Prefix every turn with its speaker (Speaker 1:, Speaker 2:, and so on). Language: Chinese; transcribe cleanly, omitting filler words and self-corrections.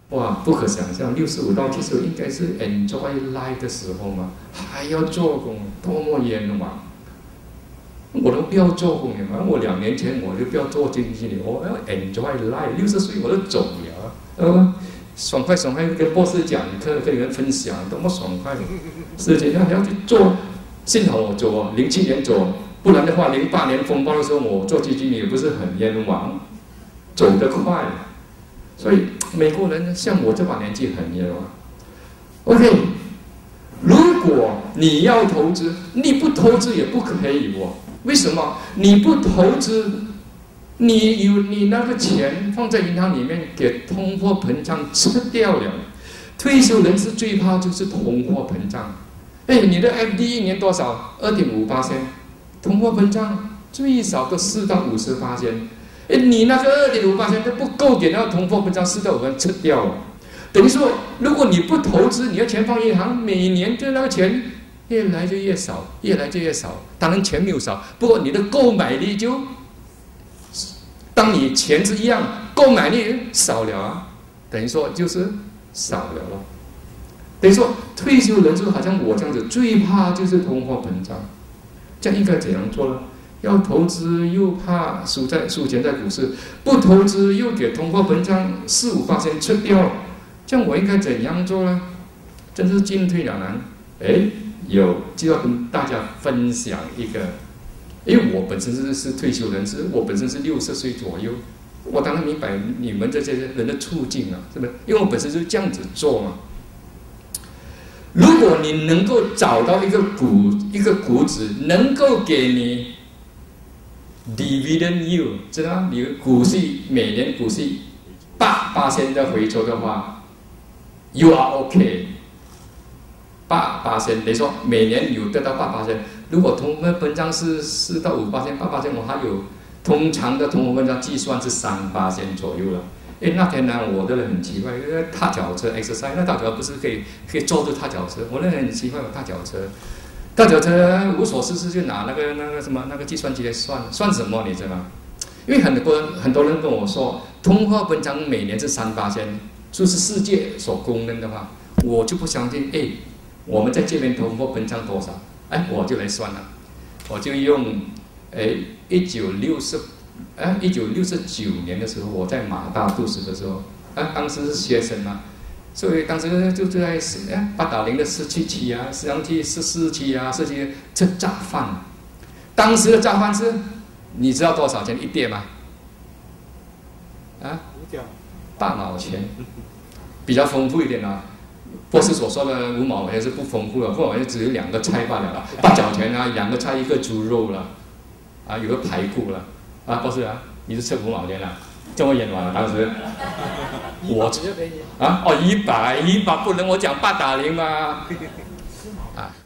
Speaker 1: 哇，不可想象，65到75应该是 enjoy life 的时候嘛，还要做工，多么冤枉！我都不要做工了嘛，我2年前我就不要做经济了，我要 enjoy life。60岁我就走了，爽快爽快跟博士讲课，跟人分享，多么爽快！事情要去做，幸好我走07年走，不然的话08年风暴的时候我做基金也不是很冤枉，走得快。所以美国人像我这把年纪很冤枉。OK， 如果你要投资，你不投资也不可以哦。为什么？你不投资，你那个钱放在银行里面，给通货膨胀吃掉了。退休人士最怕就是通货膨胀。你的 FD 一年多少？2.5%，通货膨胀最少都4到50%。你那个2.5%都不够给那个通货膨胀4到5%吃掉了。等于说，如果你不投资，你的钱放银行，每年就那个钱越来就越少，越来就越少。当然钱没有少，不过你的购买力就，当你钱是一样，购买力少了啊，等于说就是少了咯。等于说退休人数好像我这样子，最怕就是通货膨胀。这样应该怎样做呢？要投资又怕输钱在股市，不投资又给通货膨胀4、5%吃掉，这样我应该怎样做呢？真是进退两难。就要跟大家分享一个，因为我本身是退休人士，我本身是60岁左右，我当然明白你们这些人的处境啊，是不是？因为我本身就是这样子做嘛。如果你能够找到一个股指能够给你 dividend yield， 知道吗？你股息每年股息8% 的回抽的话 ，you are OK。8%，等于说每年有得到8%。如果通货膨胀是4到5%、8%，我还有通常的通货膨胀计算是3%左右了。那天呢，我的人很奇怪，踏脚车 exercise， 那踏脚车不是可以坐住踏脚车？我那很奇怪，我踏脚车无所事事就拿那个计算机来算什么？你知道吗？因为很多人跟我说，通货膨胀每年是3%，就是世界所公认的话，我就不相信。我们在这边通货膨胀多少？我就来算了，我就用1969年的时候，我在马大读书的时候，当时是学生嘛，所以当时就在八达岭的17期啊，石羊期14期啊，这些吃炸饭。当时的炸饭是，你知道多少钱一碟吗？8毛钱，比较丰富一点啊。博士所说的5毛钱是不丰富的，5毛钱只有2个菜罢了，8角钱啊，2个菜1个猪肉了，有个排骨了，博士啊，你是吃5毛钱了，这么冤枉啊！当时我100不能我讲八达岭吗？